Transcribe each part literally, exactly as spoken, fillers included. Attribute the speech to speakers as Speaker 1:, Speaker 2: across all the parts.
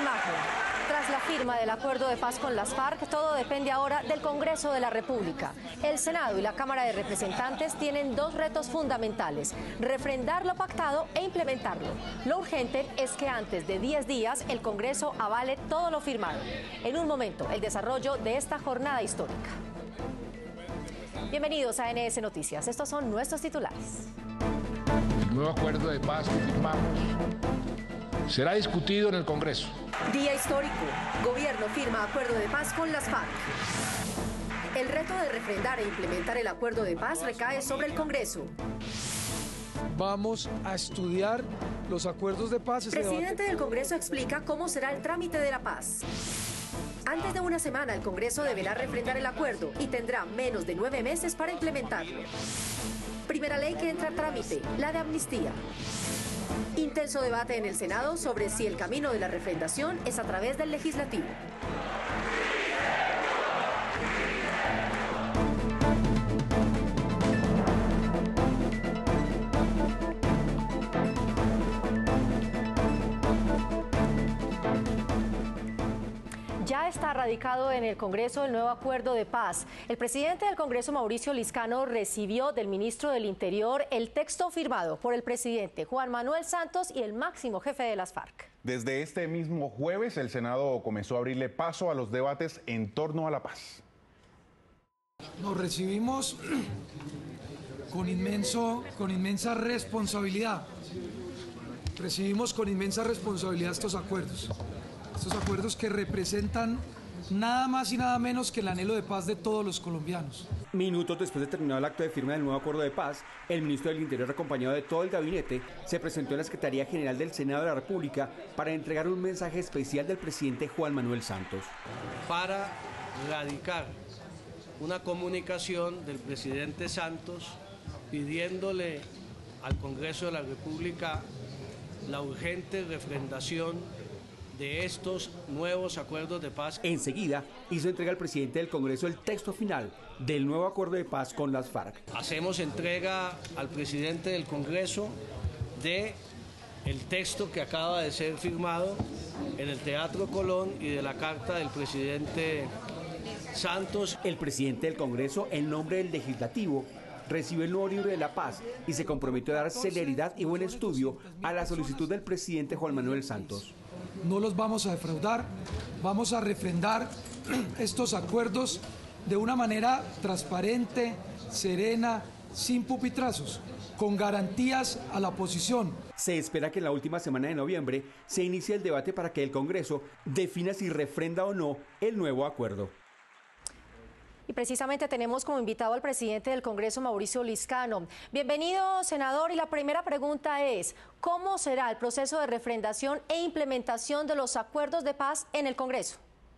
Speaker 1: imagen. Tras la firma del acuerdo de paz con las FARC, todo depende ahora del Congreso de la República. El Senado y la Cámara de Representantes tienen dos retos fundamentales: refrendar lo pactado e implementarlo. Lo urgente es que antes de diez días el Congreso avale todo lo firmado. En un momento, el desarrollo de esta jornada histórica. Bienvenidos a N S Noticias. Estos son nuestros titulares.
Speaker 2: El nuevo acuerdo de paz que firmamos será discutido en el Congreso.
Speaker 1: Día histórico. Gobierno firma acuerdo de paz con las FARC. El reto de refrendar e implementar el acuerdo de paz recae sobre el Congreso.
Speaker 3: Vamos a estudiar los acuerdos de paz.
Speaker 1: El presidente del Congreso explica cómo será el trámite de la paz. Antes de una semana, el Congreso deberá refrendar el acuerdo y tendrá menos de nueve meses para implementarlo. Primera ley que entra a trámite, la de amnistía. Intenso debate en el Senado sobre si el camino de la refrendación es a través del legislativo. Ya está radicado en el Congreso el nuevo acuerdo de paz. El presidente del Congreso, Mauricio Liscano, recibió del ministro del Interior el texto firmado por el presidente Juan Manuel Santos y el máximo jefe de las FARC.
Speaker 4: Desde este mismo jueves, el Senado comenzó a abrirle paso a los debates en torno a la paz.
Speaker 3: Nos recibimos con, inmenso, con inmensa responsabilidad. Recibimos con inmensa responsabilidad estos acuerdos. Estos acuerdos que representan nada más y nada menos que el anhelo de paz de todos los colombianos.
Speaker 5: Minutos después de terminado el acto de firma del nuevo acuerdo de paz, el ministro del Interior, acompañado de todo el gabinete, se presentó en la Secretaría General del Senado de la República para entregar un mensaje especial del presidente Juan Manuel Santos.
Speaker 6: Para radicar una comunicación del presidente Santos pidiéndole al Congreso de la República la urgente refrendación de estos nuevos acuerdos de paz.
Speaker 5: Enseguida hizo entrega al presidente del Congreso el texto final del nuevo acuerdo de paz con las FARC.
Speaker 6: Hacemos entrega al presidente del Congreso de el texto que acaba de ser firmado en el Teatro Colón y de la carta del presidente Santos.
Speaker 5: El presidente del Congreso, en nombre del Legislativo, recibió el nuevo libro de la paz y se comprometió a dar celeridad y buen estudio a la solicitud del presidente Juan Manuel Santos.
Speaker 3: No los vamos a defraudar, vamos a refrendar estos acuerdos de una manera transparente, serena, sin pupitrazos, con garantías a la oposición.
Speaker 5: Se espera que en la última semana de noviembre se inicie el debate para que el Congreso defina si refrenda o no el nuevo acuerdo.
Speaker 1: Y precisamente tenemos como invitado al presidente del Congreso, Mauricio Liscano. Bienvenido, senador, y la primera pregunta es: ¿cómo será el proceso de refrendación e implementación de los acuerdos de paz en el Congreso?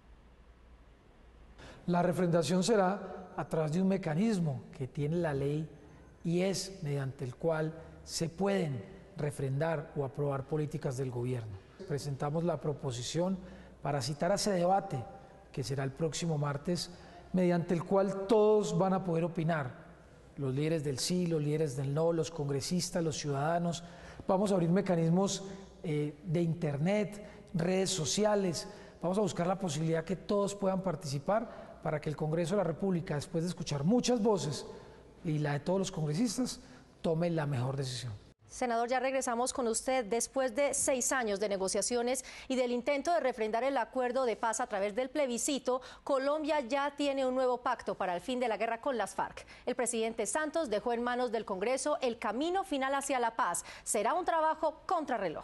Speaker 7: La refrendación será a través de un mecanismo que tiene la ley y es mediante el cual se pueden refrendar o aprobar políticas del gobierno. Presentamos la proposición para citar a ese debate, que será el próximo martes, mediante el cual todos van a poder opinar, los líderes del sí, los líderes del no, los congresistas, los ciudadanos. Vamos a abrir mecanismos eh, de internet, redes sociales, vamos a buscar la posibilidad que todos puedan participar para que el Congreso de la República, después de escuchar muchas voces y la de todos los congresistas, tome la mejor decisión.
Speaker 1: Senador, ya regresamos con usted. Después de seis años de negociaciones y del intento de refrendar el acuerdo de paz a través del plebiscito, Colombia ya tiene un nuevo pacto para el fin de la guerra con las FARC. El presidente Santos dejó en manos del Congreso el camino final hacia la paz. Será un trabajo contrarreloj.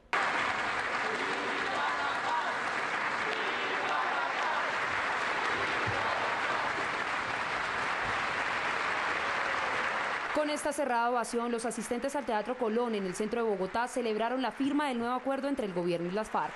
Speaker 8: Con esta cerrada ovación, los asistentes al Teatro Colón en el centro de Bogotá celebraron la firma del nuevo acuerdo entre el gobierno y las FARC.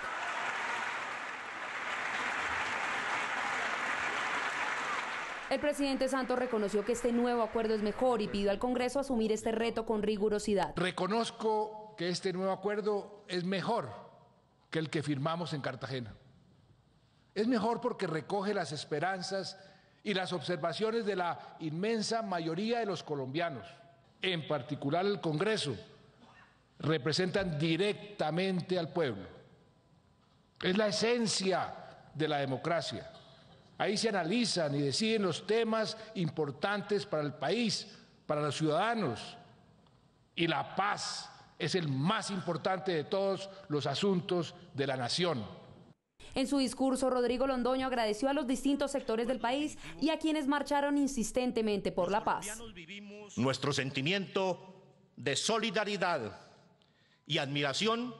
Speaker 8: El presidente Santos reconoció que este nuevo acuerdo es mejor y pidió al Congreso asumir este reto con rigurosidad.
Speaker 2: Reconozco que este nuevo acuerdo es mejor que el que firmamos en Cartagena. Es mejor porque recoge las esperanzas y las observaciones de la inmensa mayoría de los colombianos, en particular el Congreso, representan directamente al pueblo. Es la esencia de la democracia. Ahí se analizan y deciden los temas importantes para el país, para los ciudadanos. Y la paz es el más importante de todos los asuntos de la nación.
Speaker 8: En su discurso, Rodrigo Londoño agradeció a los distintos sectores del país y a quienes marcharon insistentemente por la paz.
Speaker 9: Nuestro sentimiento de solidaridad y admiración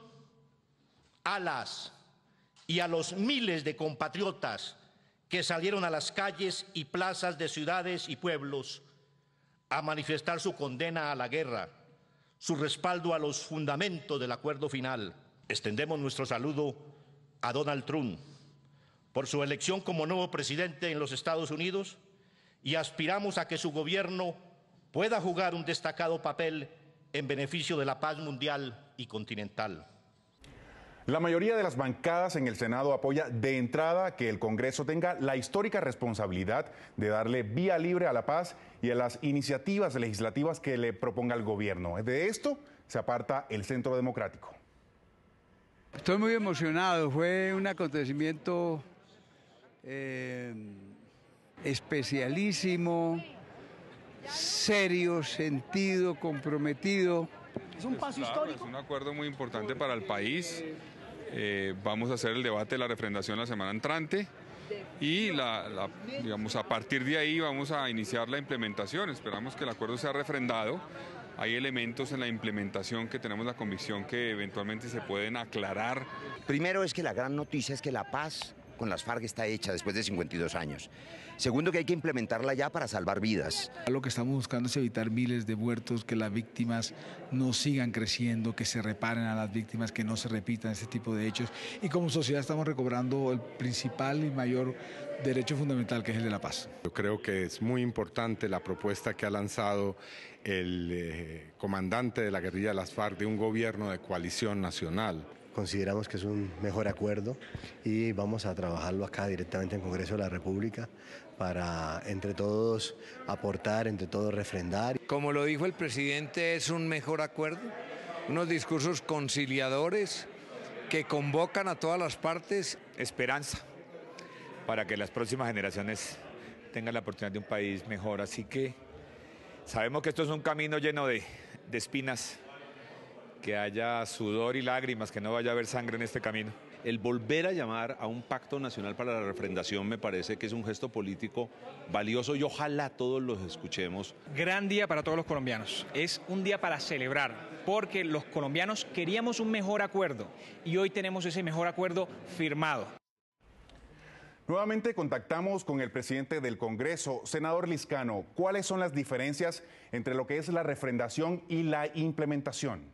Speaker 9: a las y a los miles de compatriotas que salieron a las calles y plazas de ciudades y pueblos a manifestar su condena a la guerra, su respaldo a los fundamentos del acuerdo final. Extendemos nuestro saludo a Donald Trump por su elección como nuevo presidente en los Estados Unidos y aspiramos a que su gobierno pueda jugar un destacado papel en beneficio de la paz mundial y continental.
Speaker 4: La mayoría de las bancadas en el Senado apoya de entrada que el Congreso tenga la histórica responsabilidad de darle vía libre a la paz y a las iniciativas legislativas que le proponga el gobierno. De esto se aparta el Centro Democrático.
Speaker 10: Estoy muy emocionado, fue un acontecimiento eh, especialísimo, serio, sentido, comprometido.
Speaker 11: ¿Es un paso histórico? Es un acuerdo muy importante para el país. Eh, vamos a hacer el debate de la refrendación la semana entrante y la, la, digamos, a partir de ahí vamos a iniciar la implementación. Esperamos que el acuerdo sea refrendado. Hay elementos en la implementación que tenemos la convicción que eventualmente se pueden aclarar.
Speaker 12: Primero es que la gran noticia es que la paz con las FARC está hecha después de cincuenta y dos años. Segundo, que hay que implementarla ya para salvar vidas.
Speaker 13: Lo que estamos buscando es evitar miles de muertos, que las víctimas no sigan creciendo, que se reparen a las víctimas, que no se repitan este tipo de hechos. Y como sociedad estamos recobrando el principal y mayor derecho fundamental, que es el de la paz.
Speaker 14: Yo creo que es muy importante la propuesta que ha lanzado el eh, comandante de la guerrilla de las FARC de un gobierno de coalición nacional.
Speaker 15: Consideramos que es un mejor acuerdo y vamos a trabajarlo acá directamente en el Congreso de la República para entre todos aportar, entre todos refrendar.
Speaker 16: Como lo dijo el presidente, es un mejor acuerdo, unos discursos conciliadores que convocan a todas las partes.
Speaker 17: Esperanza para que las próximas generaciones tengan la oportunidad de un país mejor. Así que sabemos que esto es un camino lleno de, de espinas, que haya sudor y lágrimas, que no vaya a haber sangre en este camino.
Speaker 18: El volver a llamar a un pacto nacional para la refrendación me parece que es un gesto político valioso y ojalá todos los escuchemos.
Speaker 19: Gran día para todos los colombianos, es un día para celebrar, porque los colombianos queríamos un mejor acuerdo y hoy tenemos ese mejor acuerdo firmado.
Speaker 4: Nuevamente contactamos con el presidente del Congreso, senador Lizcano. ¿Cuáles son las diferencias entre lo que es la refrendación y la implementación?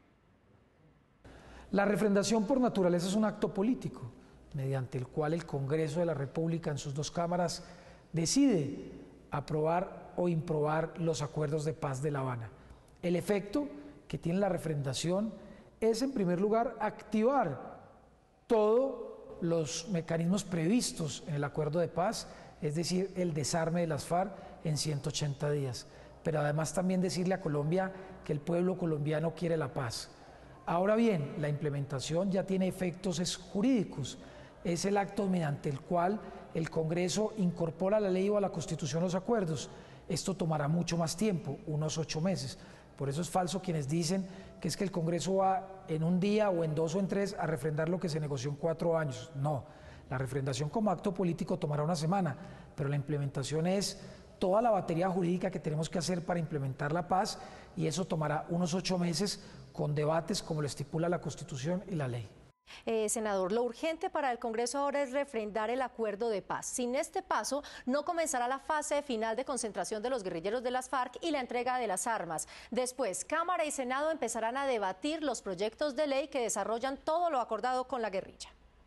Speaker 7: La refrendación por naturaleza es un acto político, mediante el cual el Congreso de la República en sus dos cámaras decide aprobar o improbar los acuerdos de paz de La Habana. El efecto que tiene la refrendación es, en primer lugar, activar todos los mecanismos previstos en el acuerdo de paz, es decir, el desarme de las FARC en ciento ochenta días, pero además también decirle a Colombia que el pueblo colombiano quiere la paz. Ahora bien, la implementación ya tiene efectos jurídicos, es el acto mediante el cual el Congreso incorpora a la ley o a la Constitución los acuerdos. Esto tomará mucho más tiempo, unos ocho meses. Por eso es falso quienes dicen que es que el Congreso va en un día o en dos o en tres a refrendar lo que se negoció en cuatro años. No, la refrendación como acto político tomará una semana, pero la implementación es toda la batería jurídica que tenemos que hacer para implementar la paz y eso tomará unos ocho meses con debates como lo estipula la Constitución y la ley.
Speaker 1: Eh, senador, lo urgente para el Congreso ahora es refrendar el acuerdo de paz. Sin este paso, no comenzará la fase final de concentración de los guerrilleros de las FARC y la entrega de las armas. Después, Cámara y Senado empezarán a debatir los proyectos de ley que desarrollan todo lo acordado con la guerrilla.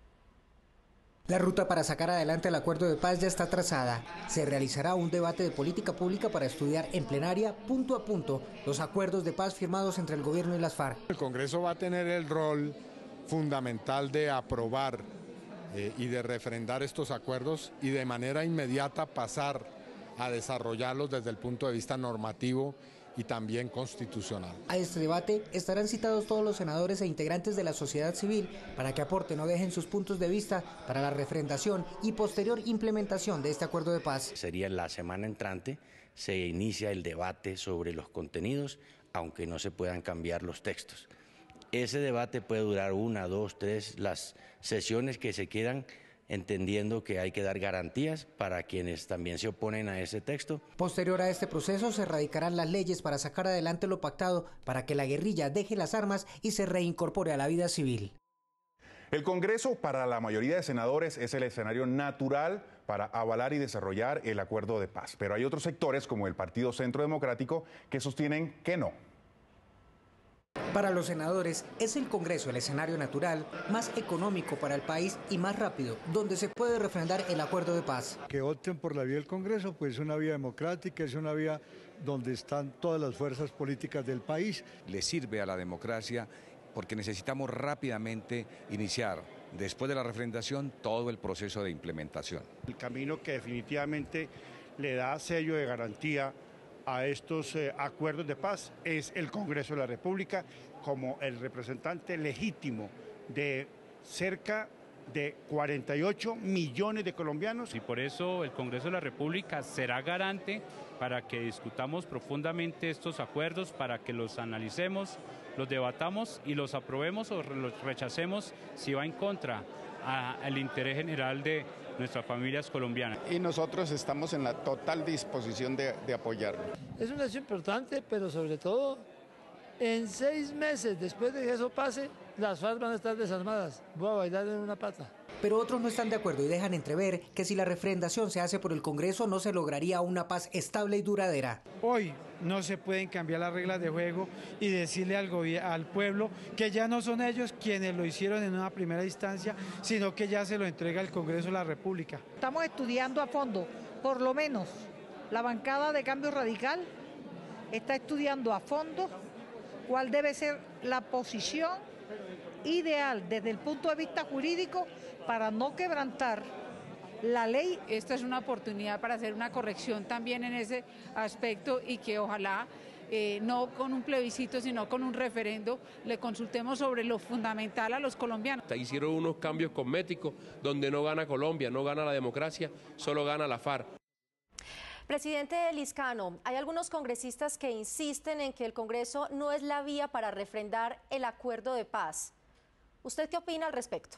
Speaker 20: La ruta para sacar adelante el acuerdo de paz ya está trazada. Se realizará un debate de política pública para estudiar en plenaria, punto a punto, los acuerdos de paz firmados entre el gobierno y las FARC.
Speaker 14: El Congreso va a tener el rol fundamental de aprobar eh, y de refrendar estos acuerdos y de manera inmediata pasar a desarrollarlos desde el punto de vista normativo y también constitucional.
Speaker 20: A este debate estarán citados todos los senadores e integrantes de la sociedad civil para que aporten o dejen sus puntos de vista para la refrendación y posterior implementación de este acuerdo de paz.
Speaker 21: Sería la semana entrante, se inicia el debate sobre los contenidos, aunque no se puedan cambiar los textos. Ese debate puede durar una, dos, tres, las sesiones que se quieran, entendiendo que hay que dar garantías para quienes también se oponen a ese texto.
Speaker 20: Posterior a este proceso se radicarán las leyes para sacar adelante lo pactado para que la guerrilla deje las armas y se reincorpore a la vida civil.
Speaker 4: El Congreso, para la mayoría de senadores, es el escenario natural para avalar y desarrollar el acuerdo de paz. Pero hay otros sectores, como el Partido Centro Democrático, que sostienen que no.
Speaker 20: Para los senadores, es el Congreso el escenario natural, más económico para el país y más rápido, donde se puede refrendar el acuerdo de paz.
Speaker 22: Que opten por la vía del Congreso, pues es una vía democrática, es una vía donde están todas las fuerzas políticas del país.
Speaker 23: Le sirve a la democracia porque necesitamos rápidamente iniciar, después de la refrendación, todo el proceso de implementación.
Speaker 24: El camino que definitivamente le da sello de garantía a estos eh, acuerdos de paz es el Congreso de la República como el representante legítimo de cerca de cuarenta y ocho millones de colombianos.
Speaker 25: Y por eso el Congreso de la República será garante para que discutamos profundamente estos acuerdos, para que los analicemos, los debatamos y los aprobemos o los rechacemos si va en contra al interés general de nuestras familias colombianas.
Speaker 26: Y nosotros estamos en la total disposición de, de apoyarlo.
Speaker 27: Es un hecho importante, pero sobre todo, en seis meses después de que eso pase, las FARC van a estar desarmadas. Voy a bailar en una pata.
Speaker 20: Pero otros no están de acuerdo y dejan entrever que si la refrendación se hace por el Congreso no se lograría una paz estable y duradera.
Speaker 28: Hoy no se pueden cambiar las reglas de juego y decirle al, al pueblo que ya no son ellos quienes lo hicieron en una primera instancia, sino que ya se lo entrega el Congreso de la República.
Speaker 29: Estamos estudiando a fondo, por lo menos la bancada de Cambio Radical está estudiando a fondo cuál debe ser la posición ideal desde el punto de vista jurídico para no quebrantar la ley.
Speaker 30: Esta es una oportunidad para hacer una corrección también en ese aspecto y que ojalá eh, no con un plebiscito sino con un referendo le consultemos sobre lo fundamental a los colombianos.
Speaker 31: Hicieron unos cambios cosméticos donde no gana Colombia, no gana la democracia, solo gana la FARC.
Speaker 1: Presidente Liscano, hay algunos congresistas que insisten en que el Congreso no es la vía para refrendar el acuerdo de paz. ¿Usted qué opina al respecto?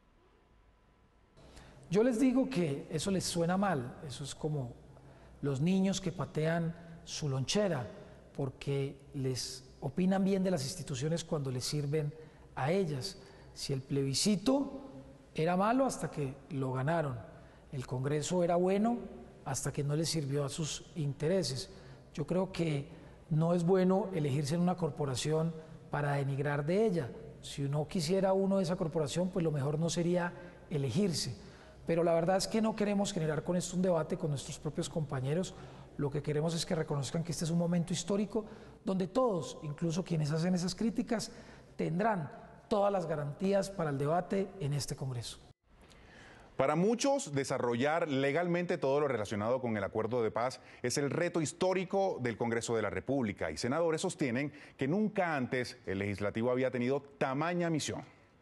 Speaker 7: Yo les digo que eso les suena mal, eso es como los niños que patean su lonchera porque les opinan bien de las instituciones cuando les sirven a ellas. Si el plebiscito era malo hasta que lo ganaron, el Congreso era bueno hasta que no les sirvió a sus intereses. Yo creo que no es bueno elegirse en una corporación para denigrar de ella. Si uno quisiera uno de esa corporación, pues lo mejor no sería elegirse. Pero la verdad es que no queremos generar con esto un debate con nuestros propios compañeros. Lo que queremos es que reconozcan que este es un momento histórico donde todos, incluso quienes hacen esas críticas, tendrán todas las garantías para el debate en este Congreso.
Speaker 4: Para muchos, desarrollar legalmente todo lo relacionado con el acuerdo de paz es el reto histórico del Congreso de la República y senadores sostienen que nunca antes el legislativo había tenido tamaña misión.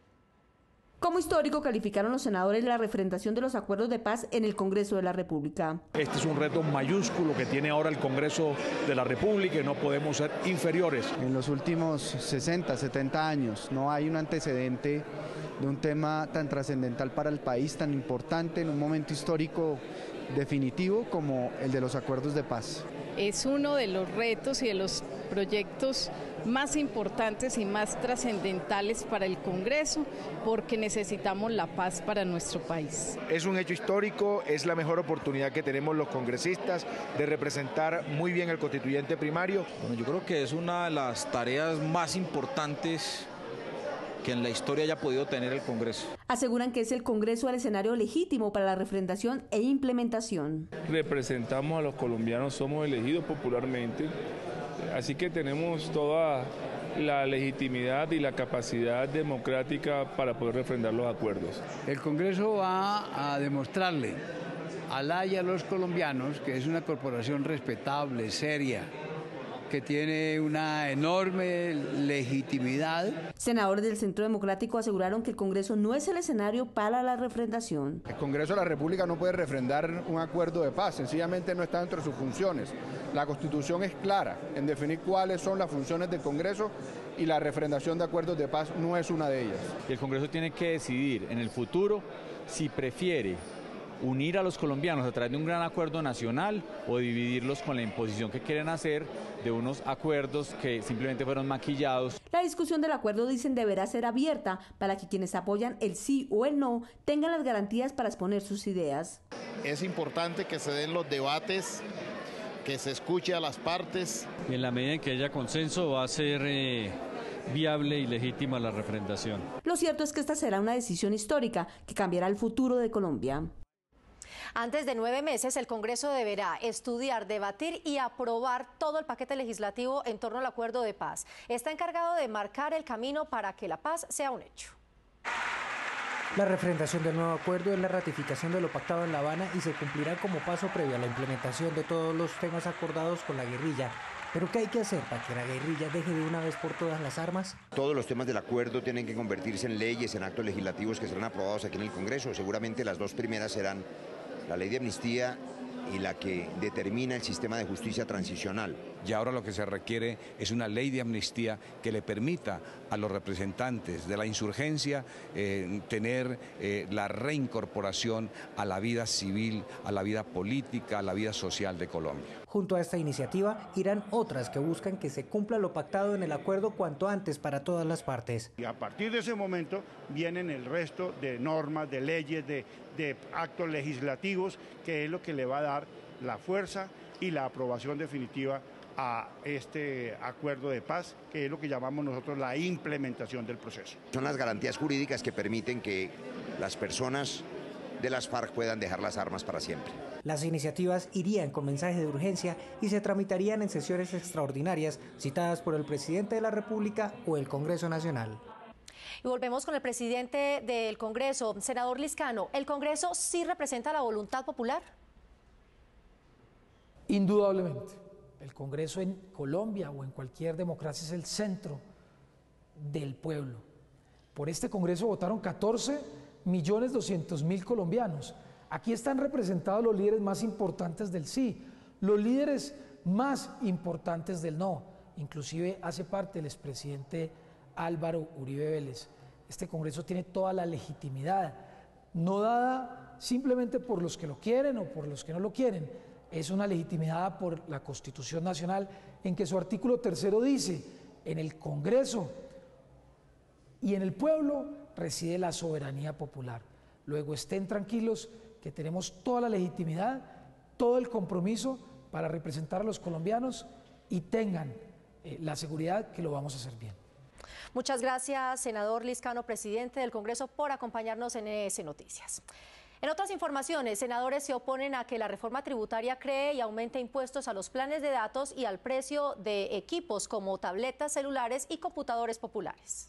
Speaker 8: Como histórico calificaron los senadores la refrendación de los acuerdos de paz en el Congreso de la República.
Speaker 32: Este es un reto mayúsculo que tiene ahora el Congreso de la República y no podemos ser inferiores.
Speaker 33: En los últimos sesenta, setenta años no hay un antecedente de un tema tan trascendental para el país, tan importante en un momento histórico definitivo como el de los acuerdos de paz.
Speaker 34: Es uno de los retos y de los proyectos más importantes y más trascendentales para el Congreso, porque necesitamos la paz para nuestro país.
Speaker 35: Es un hecho histórico, es la mejor oportunidad que tenemos los congresistas de representar muy bien el constituyente primario.
Speaker 36: Bueno, yo creo que es una de las tareas más importantes que en la historia haya podido tener el Congreso.
Speaker 8: Aseguran que es el Congreso el escenario legítimo para la refrendación e implementación.
Speaker 37: Representamos a los colombianos, somos elegidos popularmente, así que tenemos toda la legitimidad y la capacidad democrática para poder refrendar los acuerdos.
Speaker 10: El Congreso va a demostrarle a la y a los colombianos que es una corporación respetable, seria, que tiene una enorme legitimidad.
Speaker 8: Senadores del Centro Democrático aseguraron que el Congreso no es el escenario para la refrendación.
Speaker 35: El Congreso de la República no puede refrendar un acuerdo de paz, sencillamente no está dentro de sus funciones. La Constitución es clara en definir cuáles son las funciones del Congreso y la refrendación de acuerdos de paz no es una de ellas.
Speaker 2: El Congreso tiene que decidir en el futuro si prefiere unir a los colombianos a través de un gran acuerdo nacional o dividirlos con la imposición que quieren hacer de unos acuerdos que simplemente fueron maquillados.
Speaker 8: La discusión del acuerdo, dicen, deberá ser abierta para que quienes apoyan el sí o el no tengan las garantías para exponer sus ideas.
Speaker 3: Es importante que se den los debates, que se escuche a las partes.
Speaker 5: Y en la medida en que haya consenso va a ser eh, viable y legítima la refrendación.
Speaker 8: Lo cierto es que esta será una decisión histórica que cambiará el futuro de Colombia.
Speaker 1: Antes de nueve meses, el Congreso deberá estudiar, debatir y aprobar todo el paquete legislativo en torno al acuerdo de paz. Está encargado de marcar el camino para que la paz sea un hecho.
Speaker 20: La refrendación del nuevo acuerdo es la ratificación de lo pactado en La Habana y se cumplirá como paso previo a la implementación de todos los temas acordados con la guerrilla. ¿Pero qué hay que hacer para que la guerrilla deje de una vez por todas las armas?
Speaker 6: Todos los temas del acuerdo tienen que convertirse en leyes, en actos legislativos que serán aprobados aquí en el Congreso. Seguramente las dos primeras serán la ley de amnistía y la que determina el sistema de justicia transicional.
Speaker 9: Y ahora lo que se requiere es una ley de amnistía que le permita a los representantes de la insurgencia eh, tener eh, la reincorporación a la vida civil, a la vida política, a la vida social de Colombia.
Speaker 20: Junto a esta iniciativa irán otras que buscan que se cumpla lo pactado en el acuerdo cuanto antes para todas las partes.
Speaker 24: Y a partir de ese momento vienen el resto de normas, de leyes, de, de actos legislativos, que es lo que le va a dar la fuerza y la aprobación definitiva a este acuerdo de paz, que es lo que llamamos nosotros la implementación del proceso.
Speaker 6: Son las garantías jurídicas que permiten que las personas de las FARC puedan dejar las armas para siempre.
Speaker 20: Las iniciativas irían con mensaje de urgencia y se tramitarían en sesiones extraordinarias citadas por el presidente de la República o el Congreso Nacional.
Speaker 1: Y volvemos con el presidente del Congreso, senador Lizcano. ¿El Congreso sí representa la voluntad popular?
Speaker 7: Indudablemente. El Congreso en Colombia o en cualquier democracia es el centro del pueblo. Por este Congreso votaron catorce millones doscientos mil colombianos. Aquí están representados los líderes más importantes del sí, los líderes más importantes del no. Inclusive hace parte el expresidente Álvaro Uribe Vélez. Este Congreso tiene toda la legitimidad, no dada simplemente por los que lo quieren o por los que no lo quieren. Es una legitimidad por la Constitución Nacional, en que su artículo tercero dice: en el Congreso y en el pueblo reside la soberanía popular. Luego estén tranquilos que tenemos toda la legitimidad, todo el compromiso para representar a los colombianos y tengan eh, la seguridad que lo vamos a hacer bien.
Speaker 1: Muchas gracias, senador Lizcano, presidente del Congreso, por acompañarnos en E S Noticias. En otras informaciones, senadores se oponen a que la reforma tributaria cree y aumente impuestos a los planes de datos y al precio de equipos como tabletas, celulares y computadores populares.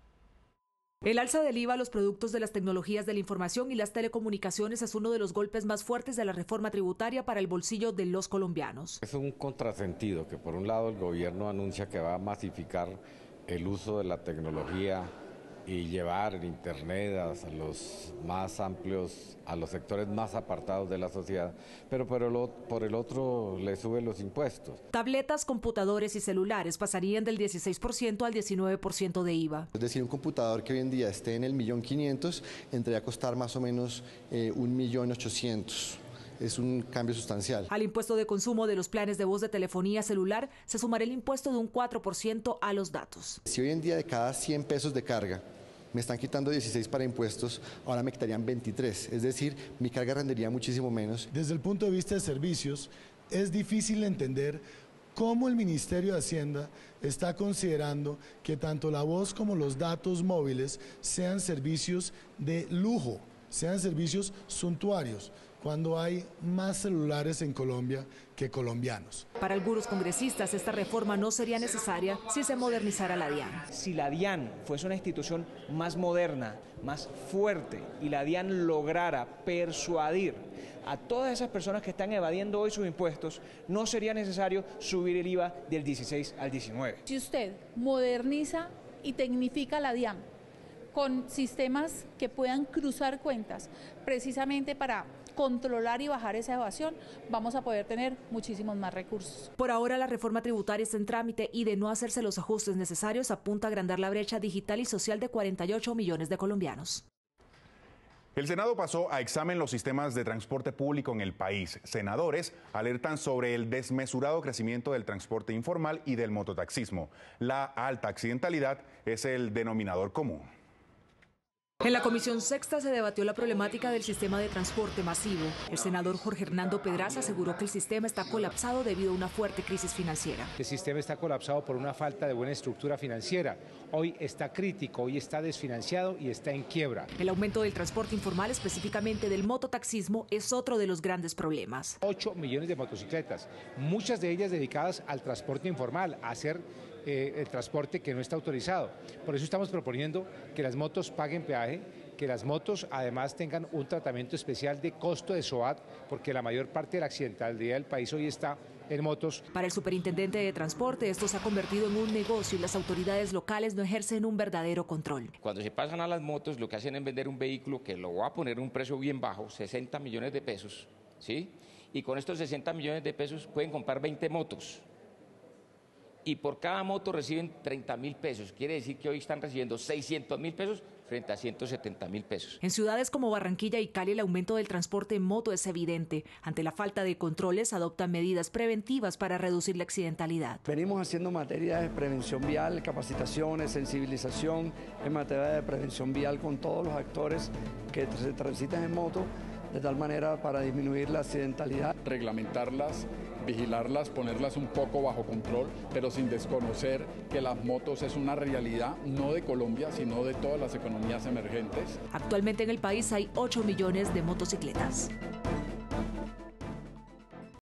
Speaker 8: El alza del I V A a los productos de las tecnologías de la información y las telecomunicaciones es uno de los golpes más fuertes de la reforma tributaria para el bolsillo de los colombianos.
Speaker 11: Es un contrasentido que por un lado el gobierno anuncia que va a masificar el uso de la tecnología y llevar el Internet a los más amplios, a los sectores más apartados de la sociedad, pero por el, por el otro le sube los impuestos.
Speaker 8: Tabletas, computadores y celulares pasarían del dieciséis por ciento al diecinueve por ciento de I V A.
Speaker 12: Es decir, un computador que hoy en día esté en el millón quinientos entraría a costar más o menos eh, un millón ochocientos. Es un cambio sustancial.
Speaker 8: Al impuesto de consumo de los planes de voz de telefonía celular se sumará el impuesto de un cuatro por ciento a los datos.
Speaker 12: Si hoy en día de cada cien pesos de carga me están quitando dieciséis para impuestos, ahora me quitarían veintitrés, es decir, mi carga rendería muchísimo menos.
Speaker 13: Desde el punto de vista de servicios, es difícil entender cómo el Ministerio de Hacienda está considerando que tanto la voz como los datos móviles sean servicios de lujo, sean servicios suntuarios, cuando hay más celulares en Colombia que colombianos.
Speaker 8: Para algunos congresistas, esta reforma no sería necesaria si se modernizara la DIAN.
Speaker 4: Si la DIAN fuese una institución más moderna, más fuerte, y la DIAN lograra persuadir a todas esas personas que están evadiendo hoy sus impuestos, no sería necesario subir el I V A del dieciséis al diecinueve.
Speaker 14: Si usted moderniza y tecnifica la DIAN con sistemas que puedan cruzar cuentas, precisamente para controlar y bajar esa evasión, vamos a poder tener muchísimos más recursos.
Speaker 8: Por ahora la reforma tributaria está en trámite y de no hacerse los ajustes necesarios apunta a agrandar la brecha digital y social de cuarenta y ocho millones de colombianos.
Speaker 15: El Senado pasó a examen los sistemas de transporte público en el país. Senadores alertan sobre el desmesurado crecimiento del transporte informal y del mototaxismo. La alta accidentalidad es el denominador común.
Speaker 8: En la Comisión Sexta se debatió la problemática del sistema de transporte masivo. El senador Jorge Hernando Pedraza aseguró que el sistema está colapsado debido a una fuerte crisis financiera.
Speaker 16: El sistema está colapsado por una falta de buena estructura financiera. Hoy está crítico, hoy está desfinanciado y está en quiebra.
Speaker 8: El aumento del transporte informal, específicamente del mototaxismo, es otro de los grandes problemas.
Speaker 16: ocho millones de motocicletas, muchas de ellas dedicadas al transporte informal, a hacer Eh, el transporte que no está autorizado. Por eso estamos proponiendo que las motos paguen peaje, que las motos además tengan un tratamiento especial de costo de SOAT, porque la mayor parte de la accidentalidad del país hoy está en motos.
Speaker 8: Para el superintendente de transporte, esto se ha convertido en un negocio y las autoridades locales no ejercen un verdadero control.
Speaker 17: Cuando se pasan a las motos, lo que hacen es vender un vehículo que lo va a poner a un precio bien bajo, sesenta millones de pesos, ¿sí? Y con estos sesenta millones de pesos pueden comprar veinte motos. Y por cada moto reciben treinta mil pesos. Quiere decir que hoy están recibiendo seiscientos mil pesos frente a ciento setenta mil pesos.
Speaker 8: En ciudades como Barranquilla y Cali el aumento del transporte en moto es evidente. Ante la falta de controles adoptan medidas preventivas para reducir la accidentalidad.
Speaker 18: Venimos haciendo materias de prevención vial, capacitaciones, sensibilización en materia de prevención vial con todos los actores que se transitan en moto, de tal manera para disminuir la accidentalidad.
Speaker 19: Reglamentarlas, vigilarlas, ponerlas un poco bajo control, pero sin desconocer que las motos es una realidad no de Colombia, sino de todas las economías emergentes.
Speaker 8: Actualmente en el país hay ocho millones de motocicletas.